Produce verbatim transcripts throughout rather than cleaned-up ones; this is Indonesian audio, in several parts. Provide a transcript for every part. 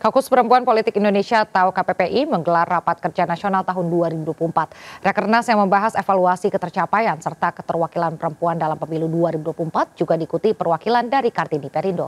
Kaukus Perempuan Politik Indonesia atau K P P I menggelar rapat kerja nasional tahun dua ribu dua puluh empat. Rakernas yang membahas evaluasi ketercapaian serta keterwakilan perempuan dalam pemilu dua ribu dua puluh empat juga diikuti perwakilan dari Kartini Perindo.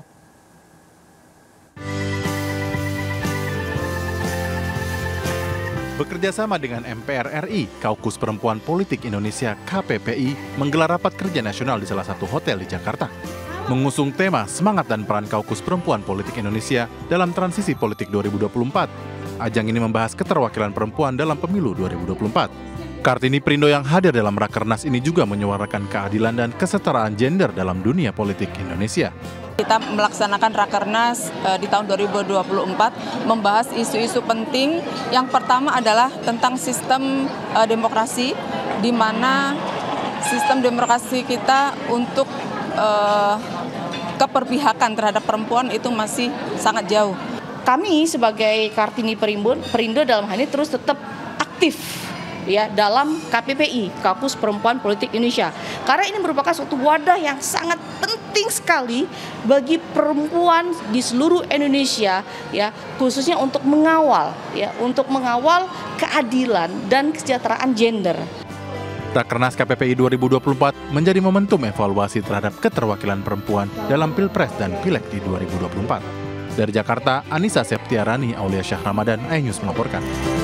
Bekerjasama dengan M P R R I, Kaukus Perempuan Politik Indonesia K P P I menggelar rapat kerja nasional di salah satu hotel di Jakarta. Mengusung tema semangat dan peran Kaukus Perempuan Politik Indonesia dalam transisi politik dua ribu dua puluh empat. Ajang ini membahas keterwakilan perempuan dalam pemilu dua ribu dua puluh empat. Kartini Perindo yang hadir dalam Rakernas ini juga menyuarakan keadilan dan kesetaraan gender dalam dunia politik Indonesia. Kita melaksanakan Rakernas uh, di tahun dua ribu dua puluh empat membahas isu-isu penting. Yang pertama adalah tentang sistem uh, demokrasi, di mana sistem demokrasi kita untuk uh, keperpihakan terhadap perempuan itu masih sangat jauh. Kami sebagai Kartini Perindo, Perindo dalam hal ini terus tetap aktif ya dalam K P P I, Kaukus Perempuan Politik Indonesia. Karena ini merupakan suatu wadah yang sangat penting sekali bagi perempuan di seluruh Indonesia ya, khususnya untuk mengawal ya, untuk mengawal keadilan dan kesejahteraan gender. Rakernas K P P I dua ribu dua puluh empat menjadi momentum evaluasi terhadap keterwakilan perempuan dalam Pilpres dan Pileg di dua ribu dua puluh empat. Dari Jakarta, Anissa Septiarani, Aulia Syah Ramadan, iNews melaporkan.